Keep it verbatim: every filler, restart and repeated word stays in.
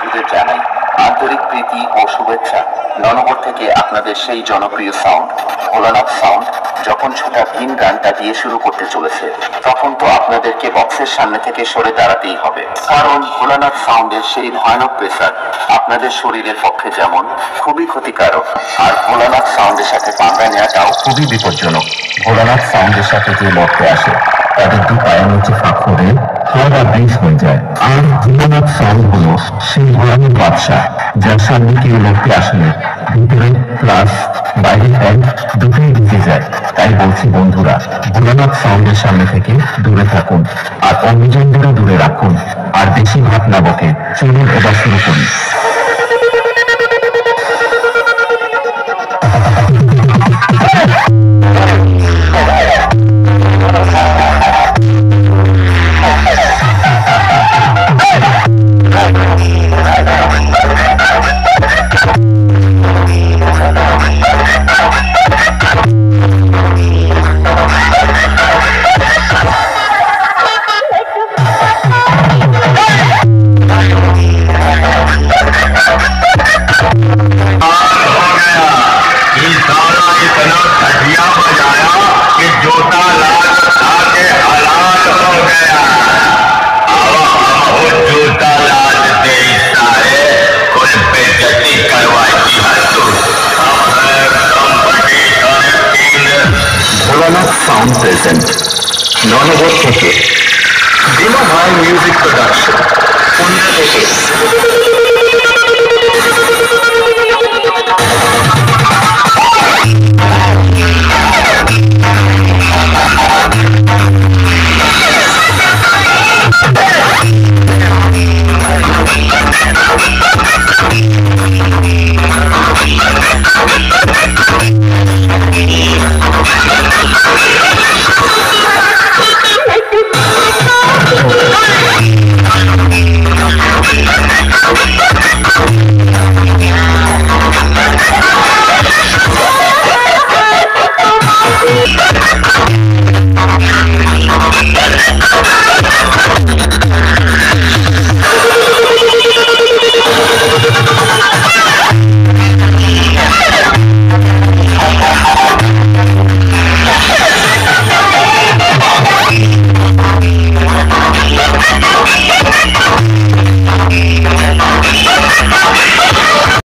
বন্ধুদের জানাই আন্তরিক প্রীতি ও শুভেচ্ছা। ননগর থেকে আপনাদের সেই জনপ্রিয় সাউন্ড ভোলানাথ সাউন্ড যখন ছোটা ভিন গানটা দিয়ে শুরু করতে চলেছে, তখন তো আপনাদেরকে বক্সের সামনে থেকে সরে দাঁড়াতেই হবে, কারণ ভোলানাথ সাউন্ডের সেই ভয়ানক প্রেসার আপনাদের শরীরের পক্ষে যেমন খুবই ক্ষতিকারক, আর ভোলানাথ সাউন্ডের সাথে পাঙ্গা নেওয়াটাও খুবই বিপজ্জনক। ভোলানাথ সাউন্ডের সাথে যে লড়তে আসে তাদের দু পায়ের নিচে ফাঁক করে হাওয়া ব্রিজ হয়ে যায়। আর ভোলানাথ সাউন্ড হলো সেই ভয়ানক বাদশাহ যার সামনে কেউ লড়তে আসলে ভিতরে প্লাস বাইরে প্যান্ট দুটোই ভিজে যায়। তাই বলছি বন্ধুরা, ভোলানাথ সাউন্ডের সামনে থেকে দূরে থাকুন আর অন্যজনদেরও দূরে রাখুন। আর বেশি ভাত না বকে চলুন এবার শুরু করি। Sound present ননগর থেকে